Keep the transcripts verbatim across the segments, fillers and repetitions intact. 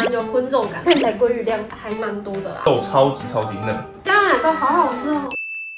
有荤重感，看起来鲑鱼量还蛮多的啦， 肉超级超级嫩， 加奶粥好好吃哦。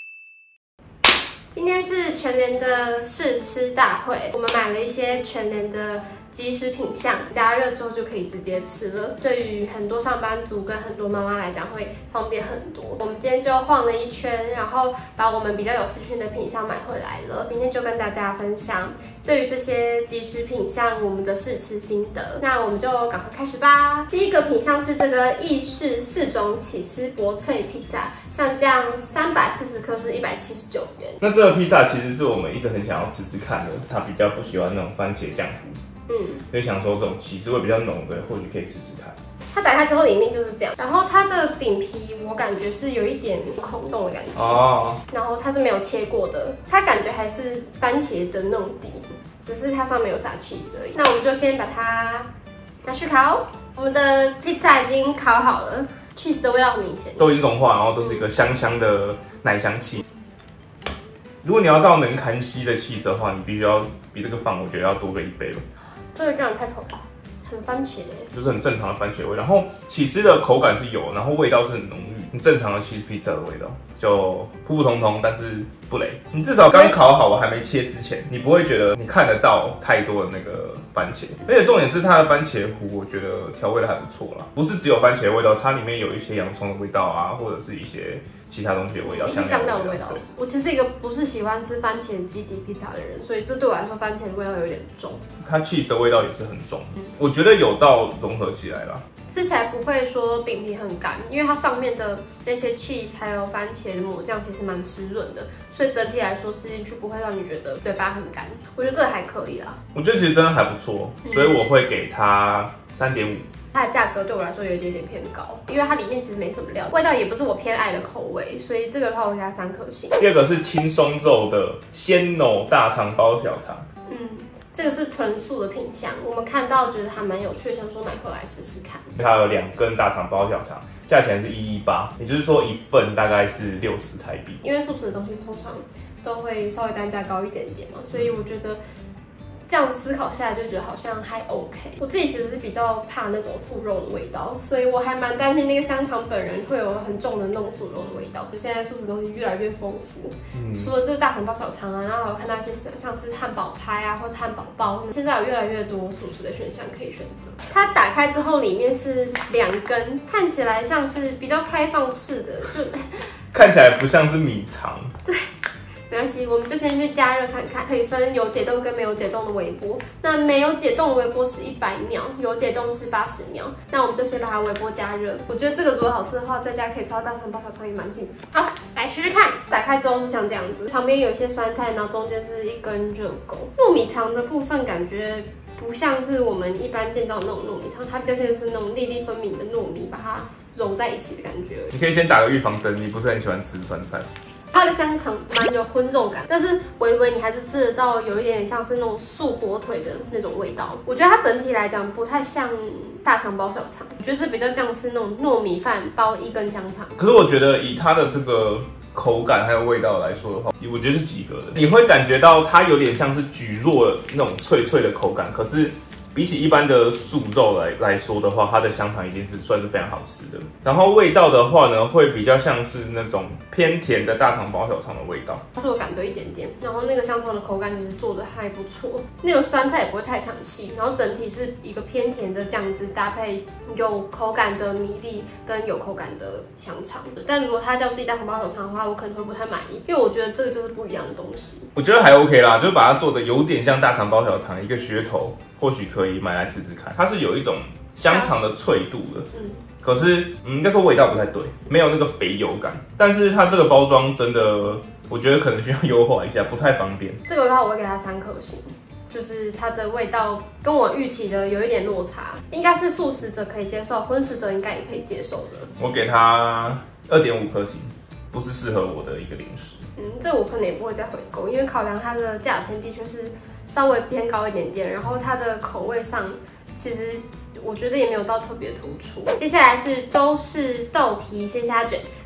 今天是全联的试吃大会，我们买了一些全联的即食品项，加热之后就可以直接吃了。对于很多上班族跟很多妈妈来讲，会方便很多。我们今天就晃了一圈，然后把我们比较有兴趣的品项买回来了。今天就跟大家分享对于这些即食品项我们的试吃心得。那我们就赶快开始吧。第一个品项是这个意式四种起司薄脆披萨，像这样三百四十克是一百七十九元。 那这个披萨其实是我们一直很想要吃吃看的，他比较不喜欢那种番茄酱糊。嗯，所以想说这种起司味比较浓的，或许可以试试看。 它打开之后里面就是这样，然后它的饼皮我感觉是有一点孔洞的感觉哦，然后它是没有切过的，它感觉还是番茄的那种底，只是它上面有撒 cheese 而已。那我们就先把它拿去烤。我们的披萨已经烤好了 ，cheese 的味道很明显， 都已经融化，然后都是一个香香的奶香气。如果你要到能砍吸的 cheese 的话，你必须要比这个放，我觉得要多个一倍了。 这个这样太口了，很番茄， 就是很正常的番茄味。然后起司的口感是有，然后味道是很浓郁，很正常的 cheese pizza 的味道，就普普通通，但是不雷。你至少刚烤好，我还没切之前，你不会觉得你看得到太多的那个番茄。而且重点是它的番茄糊，我觉得调味的还不错啦，不是只有番茄的味道，它里面有一些洋葱的味道啊，或者是一些其他东西的味道， 一些香料的味道。我其实是一个不是喜欢吃番茄基底披萨的人，所以这对我来说番茄的味道有点重。 它 cheese 的味道也是很重，嗯、我觉得有到融合起来啦。 吃起来不会说饼皮很干，因为它上面的那些 cheese 还有番茄的抹酱其实蛮湿润的，所以整体来说吃进去不会让你觉得嘴巴很干。我觉得这个还可以啦。我觉得其实真的还不错，所以我会给它三点五。 它的价格对我来说有一点点偏高，因为它里面其实没什么料，味道也不是我偏爱的口味，所以这个的话我给它三颗星。 第二个是轻松肉的鲜藕大肠包小肠， 嗯。这个是纯素的品项，我们看到觉得还蛮有趣，想说买回来试试看。 它有两根大肠包小肠，价钱是一一八，也就是说一份大概是六十台币。 因为素食的东西通常都会稍微单价高一点点嘛，所以我觉得这样思考下来就觉得好像还 OK。我自己其实是比较怕那种素肉的味道，所以我还蛮担心那个香肠本人会有很重的那种素肉的味道。现在素食东西越来越丰富，嗯、除了这个大肠包小肠啊，然后还有看到一些像是汉堡派啊，或者汉堡包，现在有越来越多素食的选项可以选择。它打开之后里面是两根，看起来像是比较开放式的，就看起来不像是米肠。 对。没关系，我们就先去加热看看，可以分有解冻跟没有解冻的微波。那没有解冻的微波是一百秒，有解冻是八十秒。那我们就先把它微波加热。我觉得这个如果好吃的话，在家可以吃到大肠包小肠也蛮幸福。好，来试试看。打开之后是像这样子，旁边有一些酸菜，然后中间是一根热狗。糯米肠的部分感觉不像是我们一般见到的那种糯米肠，它比较像是那种粒粒分明的糯米，把它揉在一起的感觉。 你可以先打个预防针，你不是很喜欢吃酸菜。 它的香肠蛮有荤重感，但是微微你还是吃得到有一点像是那种素火腿的那种味道。我觉得它整体来讲不太像大肠包小肠，我觉得这比较像是那种糯米饭包一根香肠。 可是我觉得以它的这个口感还有味道来说的话，我觉得是及格的。你会感觉到它有点像是蒟蒻那种脆脆的口感，可是比起一般的素肉来来说的话，它的香肠已经是算是非常好吃的。然后味道的话呢，会比较像是那种偏甜的大肠包小肠的味道， 素感只有一点点。然后那个香肠的口感其实做的还不错，那个酸菜也不会太抢戏。然后整体是一个偏甜的酱汁搭配有口感的米粒跟有口感的香肠。但如果它叫自己大肠包小肠的话，我可能会不太满意，因为我觉得这个就是不一样的东西。 我觉得还 OK 啦，就把它做的有点像大肠包小肠一个噱头。或许可以买来吃吃看，它是有一种香肠的脆度的，嗯，可是嗯，应该说味道不太对，没有那个肥油感。但是它这个包装真的，我觉得可能需要优化一下，不太方便。 这个的话，我会给它三颗星，就是它的味道跟我预期的有一点落差，应该是素食者可以接受，荤食者应该也可以接受的。 我给它二点五颗星，不是适合我的一个零食。 嗯，这我可能也不会再回购，因为考量它的价钱的确是稍微偏高一点点，然后它的口味上其实我觉得也没有到特别突出。接下来是周氏豆皮鲜虾卷，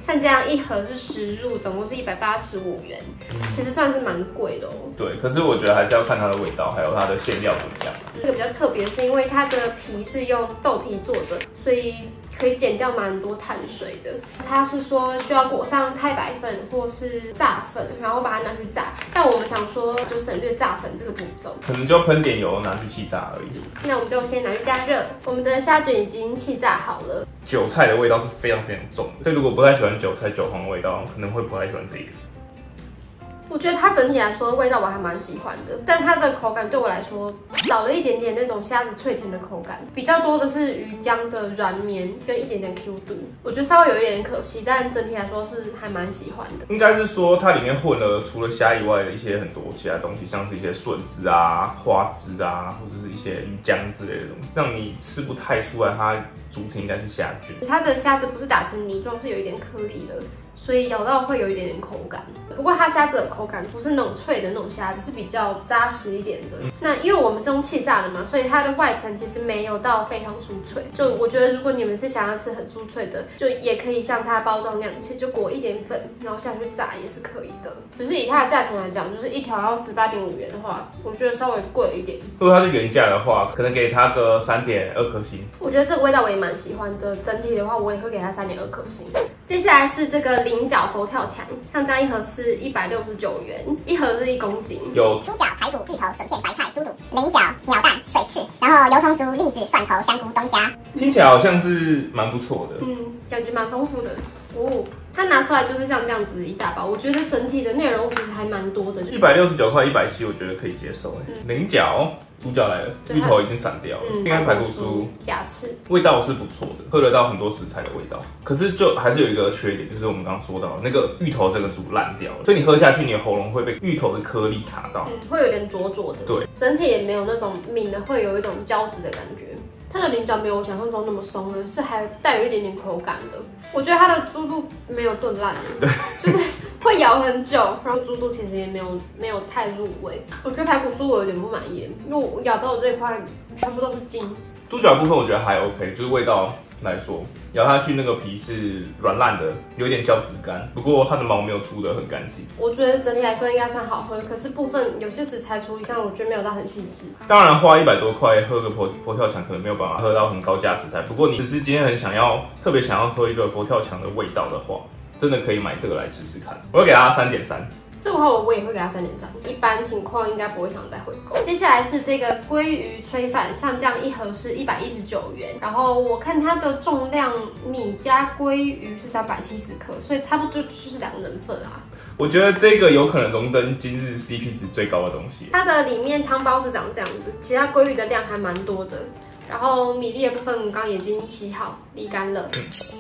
像这样一盒是十入，总共是一百八十五元，嗯、其实算是蛮贵的哦。 对，可是我觉得还是要看它的味道，还有它的馅料怎么样。 这个比较特别，是因为它的皮是用豆皮做的，所以可以减掉蛮多碳水的。它是说需要裹上太白粉或是炸粉，然后把它拿去炸。但我们想说就省略炸粉这个步骤， 可能就喷点油拿去气炸而已。 那我们就先拿去加热。我们的虾卷已经气炸好了。 韭菜的味道是非常非常重的，所以如果不太喜欢韭菜韭黄的味道，可能会不太喜欢这个。 我觉得它整体来说味道我还蛮喜欢的，但它的口感对我来说少了一点点那种虾子脆甜的口感，比较多的是鱼浆的软绵跟一点点 Q 度，我觉得稍微有一点可惜，但整体来说是还蛮喜欢的。 应该是说它里面混了除了虾以外的一些很多其他东西，像是一些笋子啊、花枝啊，或者是一些鱼浆之类的东西，让你吃不太出来它主体应该是虾卷。 它的虾子不是打成泥状，是有一点颗粒的。所以咬到会有一点点口感，不过它虾子的口感不是那种脆的那种虾子，是比较扎实一点的。嗯、那因为我们是用气炸的嘛，所以它的外层其实没有到非常酥脆。就我觉得，如果你们是想要吃很酥脆的，就也可以像它包装那样，其实就裹一点粉，然后下去炸也是可以的。只是以它的价钱来讲，就是一条要十八点五元的话，我觉得稍微贵了一点。 如果它是原价的话，可能给它个三点二颗星。 我觉得这个味道我也蛮喜欢的，整体的话我也会给它三点二颗星。接下来是这个菱角佛跳墙，像这样一盒是一百六十九元，一盒是一公斤。 有猪脚、排骨、芋头、笋片、白菜、猪肚、菱角、鸟蛋、水翅，然后油葱酥、栗子、蒜头、香菇、冬虾。 听起来好像是蛮不错的， 嗯，感觉蛮丰富的哦。它拿出来就是像这样子一大包，我觉得整体的内容物其实还蛮多的。 一百六十九块，一百七，我觉得可以接受哎。菱角、猪脚来了，芋头已经散掉了， 嗯、 应该排骨酥、 假翅， 味道是不错的，喝得到很多食材的味道。可是就还是有一个缺点，就是我们刚刚说到的那个芋头这个煮烂掉了，所以你喝下去，你的喉咙会被芋头的颗粒卡到， 嗯，会有点灼灼的。 对， 整体也没有那种抿的会有一种胶质的感觉。它的菱角没有我想象中那么松的，是还带有一点点口感的。我觉得它的猪肚没有炖烂，就是会咬很久，然后猪肚其实也没有没有太入味。我觉得排骨酥我有点不满意，因为我咬到的这一块全部都是筋。 猪脚部分我觉得还 OK， 就是味道来说，咬下去那个皮是软烂的，有点胶质感，不过它的毛没有出得很干净。 我觉得整体来说应该算好喝，可是部分有些食材处理上，我觉得没有到很细致。 当然花一百多块喝个佛佛跳墙，可能没有办法喝到很高价食材。不过你只是今天很想要特别想要喝一个佛跳墙的味道的话，真的可以买这个来试试看。我会给它三点三。 这个话我也会给它三点三，一般情况应该不会想再回购。接下来是这个鲑鱼炊饭，像这样一盒是一百一十九元，然后我看它的重量米加鲑鱼是三百七十克，所以差不多就是两人份啊。 我觉得这个有可能荣登今日 C P 值最高的东西。 它的里面汤包是长这样子，其他鲑鱼的量还蛮多的，然后米粒的部分我刚刚已经洗好沥干了。嗯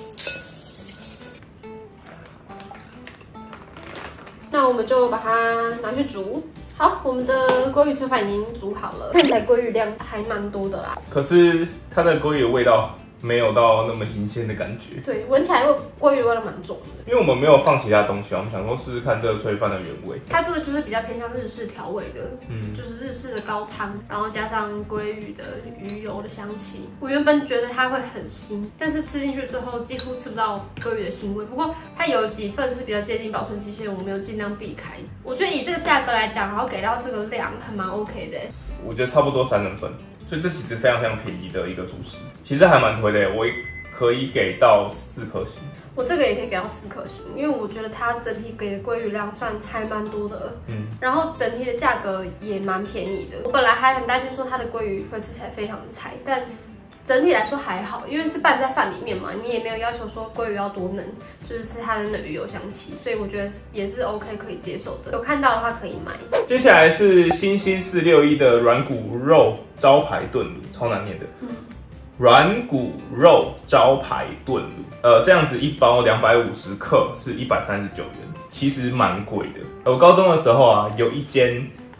那我们就把它拿去煮。好，我们的鲑鱼炊饭已经煮好了，看起来鲑鱼量还蛮多的啦。 可是它的鲑鱼的味道没有到那么新鲜的感觉。 对，闻起来会鲑鱼味道蛮重的。 因为我们没有放其他东西，我们想说试试看这个炊饭的原味。 它这个就是比较偏向日式调味的， 嗯， 就是日式的高汤，然后加上鲑鱼的鱼油的香气。我原本觉得它会很腥，但是吃进去之后几乎吃不到鲑鱼的腥味。不过它有几份是比较接近保存期限，我们有尽量避开。我觉得以这个价格来讲，然后给到这个量，还蛮 OK 的。 我觉得差不多三人份，所以这其实非常非常便宜的一个主食，其实还蛮推的，我可以给到四颗星。 我这个也可以给到四颗星，因为我觉得它整体给的鲑鱼量算还蛮多的，嗯，然后整体的价格也蛮便宜的。我本来还很担心说它的鲑鱼会吃起来非常的柴，但整体来说还好，因为是拌在饭里面嘛，你也没有要求说鲑鱼要多嫩，就是吃它的那鱼油香气，所以我觉得也是 OK 可以接受的。有看到的话可以买。 接下来是新兴四六一的软骨肉招牌炖卤，超难念的。嗯软骨肉招牌炖卤，呃，这样子一包两百五十克是一百三十九元，其实蛮贵的。我高中的时候啊，有一间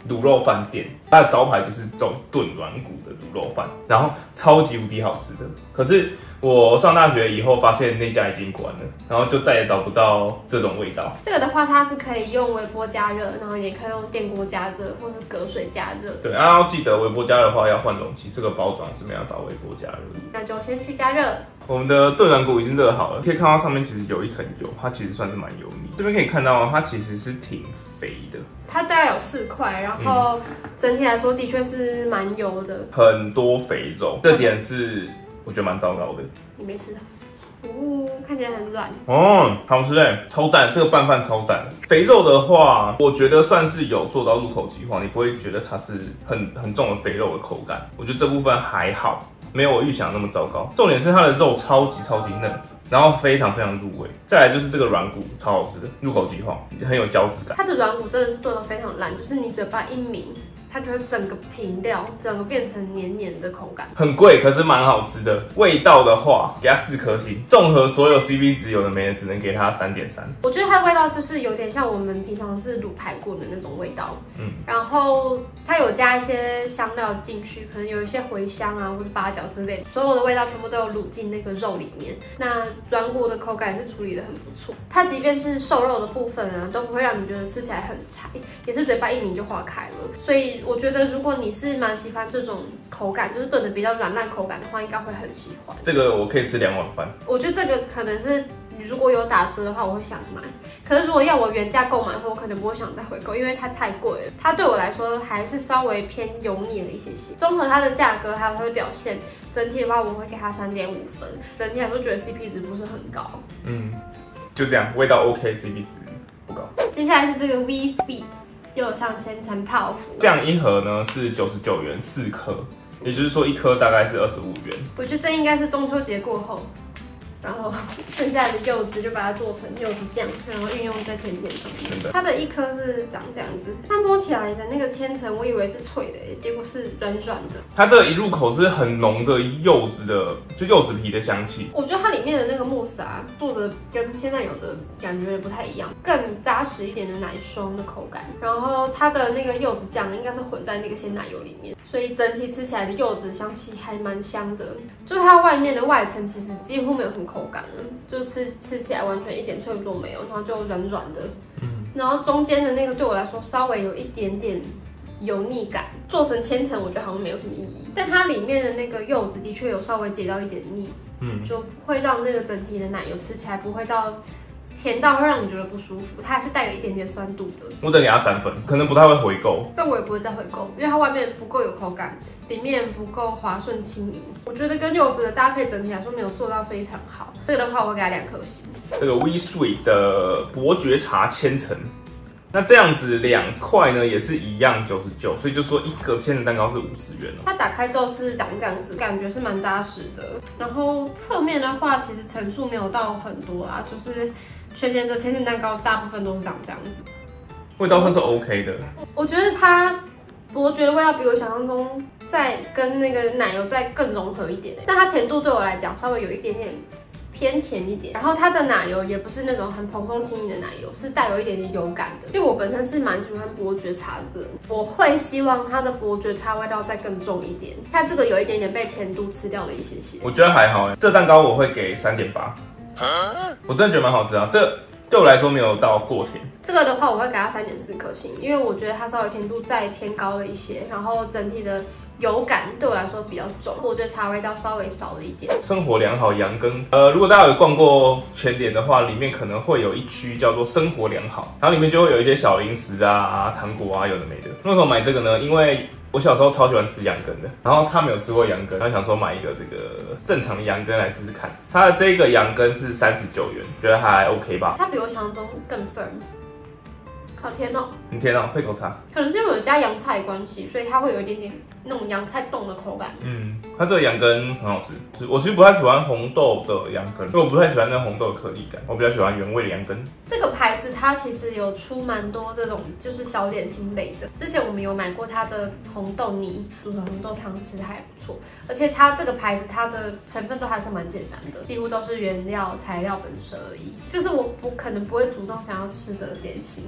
卤肉饭店，它的招牌就是这种炖软骨的卤肉饭，然后超级无敌好吃的。可是我上大学以后发现那家已经关了，然后就再也找不到这种味道。 这个的话，它是可以用微波加热，然后也可以用电锅加热，或是隔水加热。 对，然后记得微波加热的话要换容器，这个包装是没办法微波加热的。 那就先去加热。 我们的炖软骨已经热好了，可以看到上面其实有一层油，它其实算是蛮油腻。这边可以看到它其实是挺肥的， 它大概有四块，然后整体来说的确是蛮油的， 很多肥肉，这点是我觉得蛮糟糕的。 你没吃？哦，看起来很软哦，好吃哎，超赞！这个拌饭超赞。肥肉的话，我觉得算是有做到入口即化，你不会觉得它是很很重的肥肉的口感。我觉得这部分还好，没有我预想的那么糟糕。重点是它的肉超级超级嫩，然后非常非常入味。再来就是这个软骨超好吃的，入口即化，很有胶质感。 它的软骨真的是炖得非常烂，就是你嘴巴一抿，它就会整个平掉，整个变成黏黏的口感。 很贵，可是蛮好吃的。味道的话，给它四颗星。综合所有 C P 值有的没的，只能给它三点三。 我觉得它的味道就是有点像我们平常是卤排过的那种味道。嗯，然后它有加一些香料进去，可能有一些茴香啊，或是八角之类的，所有的味道全部都有卤进那个肉里面。那软骨的口感也是处理得很不错。它即便是瘦肉的部分啊，都不会让你觉得吃起来很柴，也是嘴巴一抿就化开了。所以我觉得如果你是蛮喜欢这种口感，就是炖的比较软烂口感的话，应该会很喜欢。 这个我可以吃两碗饭。 我觉得这个可能是如果有打折的话，我会想买。可是如果要我原价购买的话，我可能不会想再回购，因为它太贵了。它对我来说还是稍微偏油腻了一些些。综合它的价格还有它的表现，整体的话我会给它三点五分。整体来说觉得 C P 值不是很高。嗯， 就这样，味道 OK，C P 值不高。 接下来是这个 V Speed。又有上千层泡芙， 这样一盒呢是九十九元四颗，也就是说一颗大概是二十五元。 我觉得这应该是中秋节过后，然后剩下的柚子就把它做成柚子酱，然后运用在甜点上面。它的一颗是长这样子，它摸起来的那个千层，我以为是脆的，结果是软软的。 它这一入口是很浓的柚子的，就柚子皮的香气。 我觉得它里面的那个慕斯啊，做的跟现在有的感觉不太一样，更扎实一点的奶霜的口感。然后它的那个柚子酱应该是混在那个鲜奶油里面，所以整体吃起来的柚子香气还蛮香的。就是它外面的外层其实几乎没有什么口感了，就吃吃起来完全一点脆度都没有，然后就软软的。嗯，然后中间的那个对我来说稍微有一点点油腻感，做成千层我觉得好像没有什么意义，但它里面的那个柚子的确有稍微解到一点腻，嗯，就会让那个整体的奶油吃起来不会到甜到会让你觉得不舒服，它还是带有一点点酸度的。 我只给它三分，可能不太会回购。 这我也不会再回购，因为它外面不够有口感，里面不够滑顺轻盈。我觉得跟柚子的搭配整体来说没有做到非常好。这个的话我会给它两颗星。 这个 V Sweet 的伯爵茶千层，那这样子两块呢也是一样九十九，所以就说一个千层蛋糕是五十元哦。 它打开之后是长这样子，感觉是蛮扎实的。然后侧面的话，其实层数没有到很多啦，就是全年的千层蛋糕大部分都是长这样子。 味道算是 OK 的。 我觉得它伯爵的味道比我想象中再跟那个奶油再更融合一点，但它甜度对我来讲稍微有一点点偏甜一点，然后它的奶油也不是那种很蓬松轻盈的奶油，是带有一点点油感的。因为我本身是蛮喜欢伯爵茶的人，我会希望它的伯爵茶味道再更重一点。它这个有一点点被甜度吃掉了一些些， 我觉得还好哎。这蛋糕我会给三点八，我真的觉得蛮好吃啊。这对我来说没有到过甜。 这个的话我会给它三点四颗星，因为我觉得它稍微甜度再偏高了一些，然后整体的油感对我来说比较重，我觉得茶味道稍微少了一点。生活良好羊羹，呃，如果大家有逛过全联的话，里面可能会有一区叫做生活良好，然后里面就会有一些小零食啊、糖果啊，有的没的。为什么买这个呢？因为我小时候超喜欢吃羊羹的，然后他没有吃过羊羹，他想说买一个这个正常的羊羹来试试看。他的这个羊羹是三十九元，觉得还 OK 吧？ 它比我想象中更 firm。好甜哦！ 很甜哦，配口茶。 可能是因为有加洋菜的关系，所以它会有一点点那种洋菜冻的口感。 嗯，它这个羊羹很好吃。我其实不太喜欢红豆的羊羹，因为我不太喜欢那红豆的颗粒感，我比较喜欢原味的羊羹。 这个牌子它其实有出蛮多这种就是小点心类的。之前我们有买过它的红豆泥煮的红豆汤，其实还不错。而且它这个牌子它的成分都还算蛮简单的，几乎都是原料材料本身而已。就是我不可能不会主动想要吃的点心。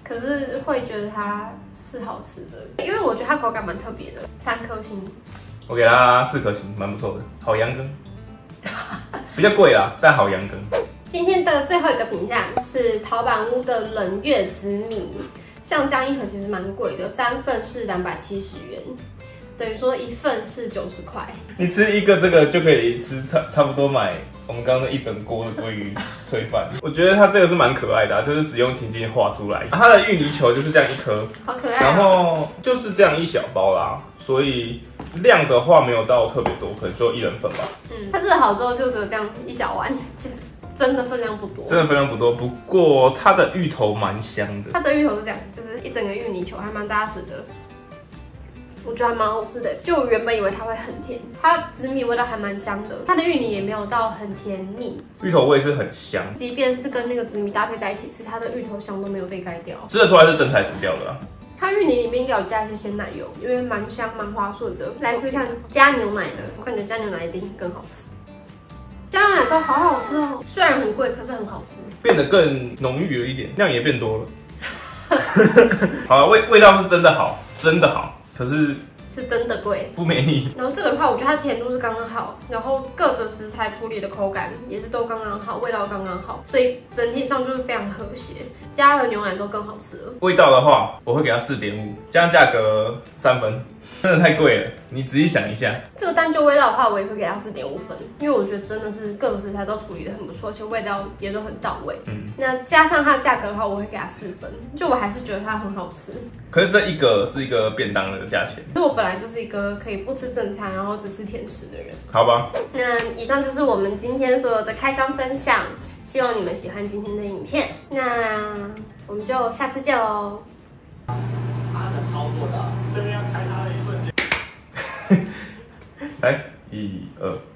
可是会觉得它是好吃的，因为我觉得它口感蛮特别的，三颗星。 我给它四颗星，蛮不错的，好羊羹，比较贵啦，但好羊羹。 今天的最后一个品项是陶板屋的冷月子米，像这样一盒其实蛮贵的，三份是两百七十元，等于说一份是九十块。你吃一个这个就可以吃差差不多买我们刚刚那一整锅的鲑鱼炊饭。我觉得它这个是蛮可爱的、啊，就是使用情境画出来。它的芋泥球就是这样一颗， 好可爱、啊。 然后就是这样一小包啦，所以量的话没有到特别多，可能就一人份吧。 嗯，它制好之后就只有这样一小碗，其实真的分量不多。 真的分量不多，不过它的芋头蛮香的。 它的芋头是这样，就是一整个芋泥球，还蛮扎实的。我觉得还蛮好吃的，就我原本以为它会很甜，它紫米味道还蛮香的，它的芋泥也没有到很甜腻， 芋头味是很香， 即便是跟那个紫米搭配在一起吃，它的芋头香都没有被盖掉， 吃得出来是真材实料的啊。 它芋泥里面应该有加一些鲜奶油，因为蛮香蛮滑顺的。来吃看加牛奶的，我感觉加牛奶一定更好吃。加牛奶都好好吃哦，虽然很贵，可是很好吃， 变得更浓郁了一点，量也变多了。好了，味味道是真的好，真的好。可是是真的贵， 不便宜。 然后这个的话，我觉得它甜度是刚刚好，然后各种食材处理的口感也是都刚刚好，味道刚刚好，所以整体上就是非常和谐。加了牛奶都更好吃了。 味道的话，我会给它四点五，这样价格三分，真的太贵了。你仔细想一下， 这个单就味道的话，我也会给它四点五分，因为我觉得真的是各种食材都处理的很不错，而且味道也都很到位。嗯，那加上它的价格的话，我会给它四分，就我还是觉得它很好吃。 可是这一个是一个便当的价钱， 因为我本来就是一个可以不吃正餐，然后只吃甜食的人。 好吧， 那以上就是我们今天所有的开箱分享，希望你们喜欢今天的影片。那我们就下次见喽。 他能操作的，对面要开他的一瞬间。 来，一二。